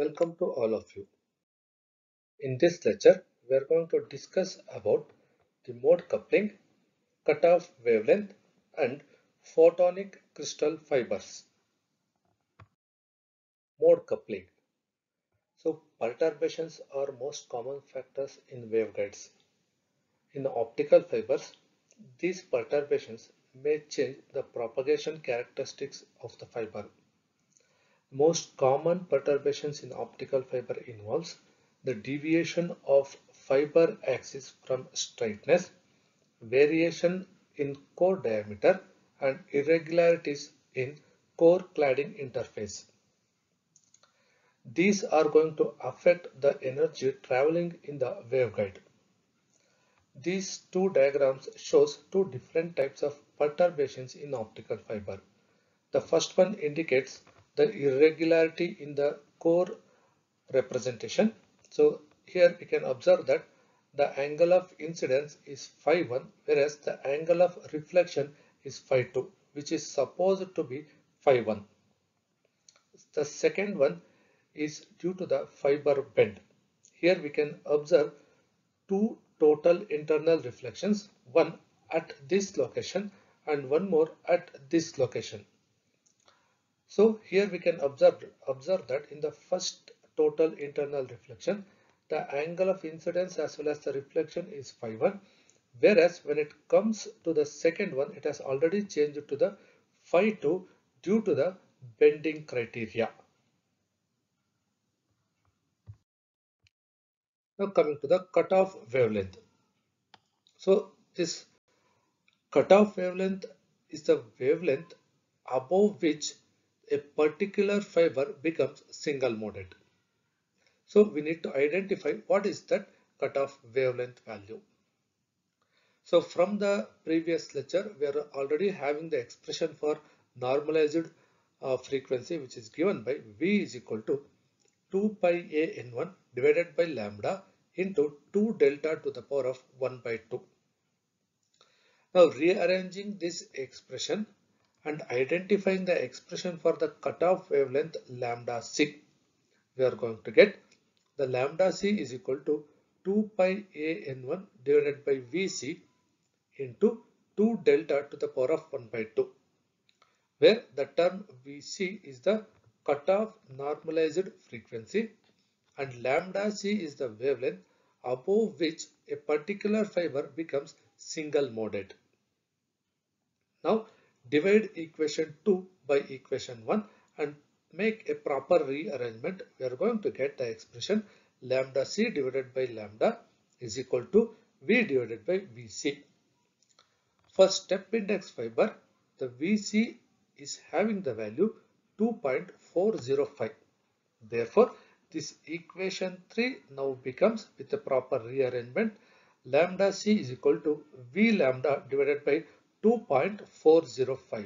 Welcome to all of you. In this lecture, we are going to discuss about the mode coupling, cutoff wavelength, and photonic crystal fibers. Mode coupling. So, perturbations are most common factors in waveguides. In optical fibers, these perturbations may change the propagation characteristics of the fiber. Most common perturbations in optical fiber involves the deviation of fiber axis from straightness, variation in core diameter, and irregularities in core cladding interface. These are going to affect the energy traveling in the waveguide. These two diagrams shows two different types of perturbations in optical fiber. The first one indicates the irregularity in the core representation. So here we can observe that the angle of incidence is phi1, whereas the angle of reflection is phi2, which is supposed to be phi1. The second one is due to the fiber bend. Here we can observe two total internal reflections, one at this location and one more at this location. So here we can observe that in the first total internal reflection, the angle of incidence as well as the reflection is phi1, whereas when it comes to the second one, it has already changed to the phi2 due to the bending criteria. Now coming to the cutoff wavelength. So this cutoff wavelength is the wavelength above which a particular fiber becomes single moded. So we need to identify what is that cutoff wavelength value. So from the previous lecture, we are already having the expression for normalized frequency, which is given by V is equal to 2 pi a n1 divided by lambda into 2 delta to the power of 1 by 2. Now rearranging this expression and identifying the expression for the cutoff wavelength lambda c, we are going to get the lambda c is equal to 2 pi a n1 divided by Vc into 2 delta to the power of 1 by 2, where the term Vc is the cutoff normalized frequency and lambda c is the wavelength above which a particular fiber becomes single moded. Now divide equation 2 by equation 1 and make a proper rearrangement. We are going to get the expression lambda c divided by lambda is equal to V divided by Vc. For step index fiber, the Vc is having the value 2.405. Therefore, this equation 3 now becomes, with the proper rearrangement, lambda c is equal to V lambda divided by 2.405.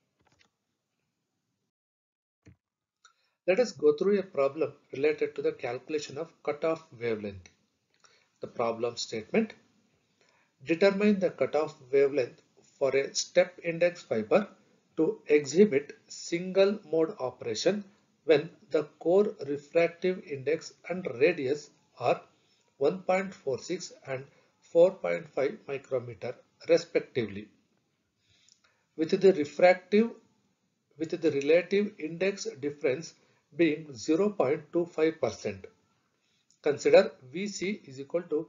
Let us go through a problem related to the calculation of cutoff wavelength. The problem statement: determine the cutoff wavelength for a step index fiber to exhibit single mode operation when the core refractive index and radius are 1.46 and 4.5 micrometer respectively, with the relative index difference being 0.25%. Consider Vc is equal to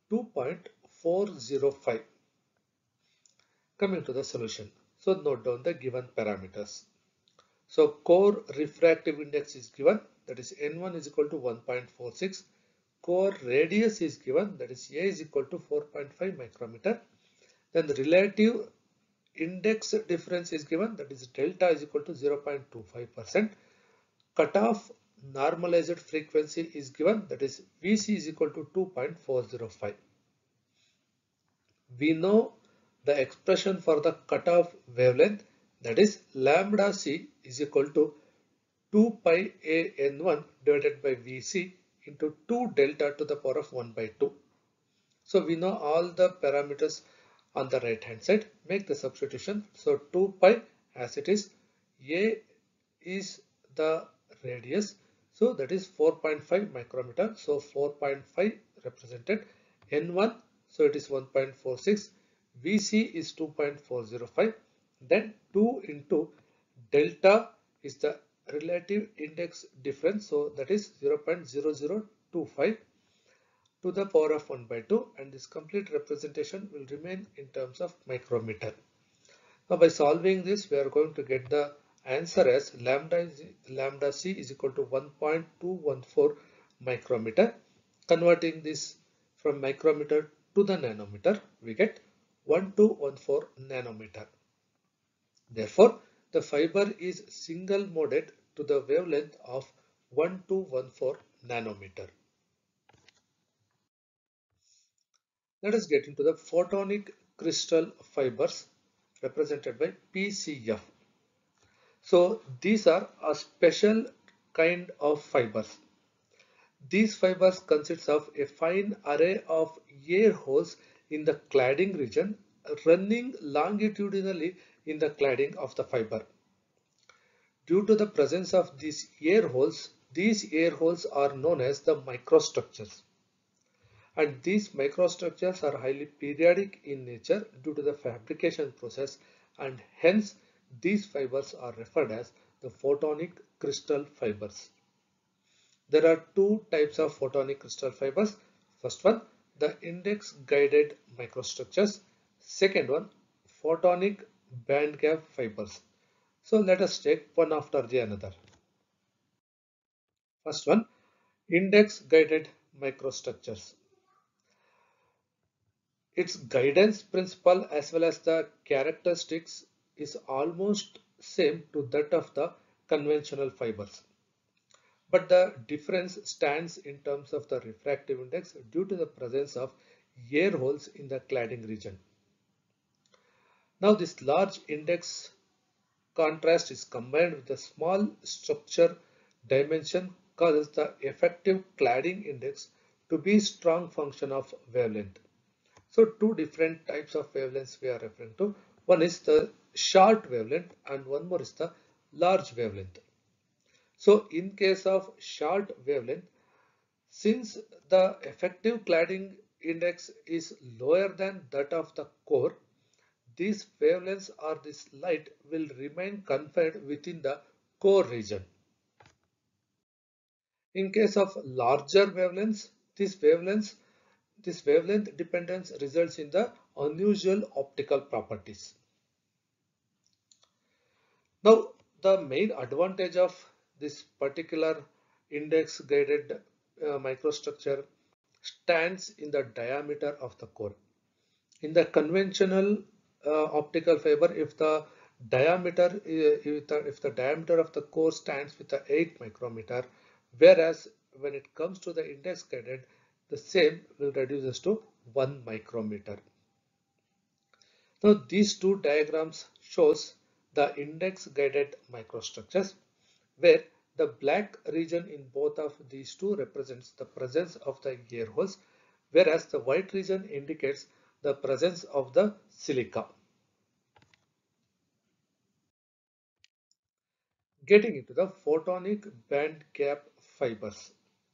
2.405. Coming to the solution. So note down the given parameters. So core refractive index is given, that is N1 is equal to 1.46. Core radius is given, that is A is equal to 4.5 micrometer. Then the relative index difference is given, that is delta is equal to 0.25%. Cutoff normalized frequency is given, that is Vc is equal to 2.405. We know the expression for the cutoff wavelength, that is lambda c is equal to 2 pi a n1 divided by Vc into 2 delta to the power of 1 by 2. So we know all the parameters on the right hand side. Make the substitution. So 2 pi as it is, a is the radius. So that is 4.5 micrometer. So 4.5 represented N1. So it is 1.46. VC is 2.405. Then 2 into delta is the relative index difference. So that is 0.0025 to the power of 1 by 2, and this complete representation will remain in terms of micrometer. Now by solving this, we are going to get the answer as lambda c is equal to 1.214 micrometer. Converting this from micrometer to the nanometer, we get 1214 nanometer. Therefore, the fiber is single moded to the wavelength of 1214 nanometer. Let us get into the photonic crystal fibers represented by PCF. So these are a special kind of fibers. These fibers consist of a fine array of air holes in the cladding region running longitudinally in the cladding of the fiber. Due to the presence of these air holes are known as the microstructures. And these microstructures are highly periodic in nature due to the fabrication process, and hence these fibers are referred as the photonic crystal fibers. There are two types of photonic crystal fibers. First one, the index guided microstructures. Second one, photonic band gap fibers. So let us take one after the another. First one, index guided microstructures. Its guidance principle as well as the characteristics is almost same to that of the conventional fibers. But the difference stands in terms of the refractive index due to the presence of air holes in the cladding region. Now this large index contrast is combined with the small structure dimension causes the effective cladding index to be strong function of wavelength. So two different types of wavelengths we are referring to. One is the short wavelength and one more is the large wavelength. So in case of short wavelength, since the effective cladding index is lower than that of the core, these wavelengths or this light will remain confined within the core region. In case of larger wavelengths, this wavelength dependence results in the unusual optical properties. Now, the main advantage of this particular index guided microstructure stands in the diameter of the core. In the conventional optical fiber, if the diameter of the core stands with the 8 micrometer, whereas when it comes to the index guided, the same will reduces to 1 micrometer. Now these two diagrams shows the index guided microstructures, where the black region in both of these two represents the presence of the air holes, whereas the white region indicates the presence of the silica. Getting into the photonic band gap fibers.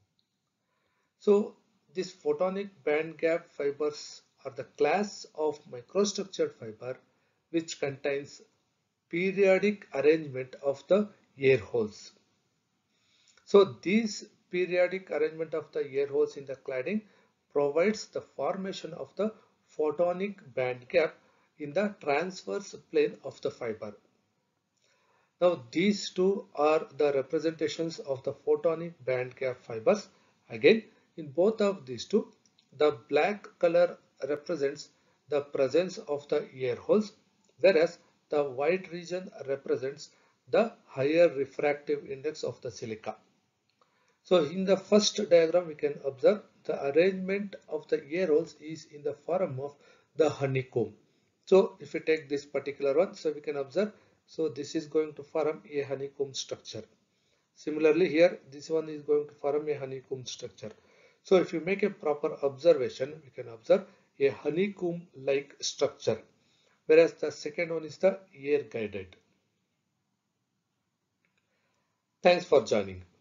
So these photonic band gap fibers are the class of microstructured fiber which contains periodic arrangement of the air holes. So this periodic arrangement of the air holes in the cladding provides the formation of the photonic band gap in the transverse plane of the fiber. Now these two are the representations of the photonic band gap fibers. Again, in both of these two, the black color represents the presence of the air holes, whereas the white region represents the higher refractive index of the silica. So in the first diagram, we can observe the arrangement of the air holes is in the form of the honeycomb. So if we take this particular one, so we can observe, so this is going to form a honeycomb structure. Similarly here, this one is going to form a honeycomb structure. So if you make a proper observation, we can observe a honeycomb like structure, whereas the second one is the air guided. Thanks for joining.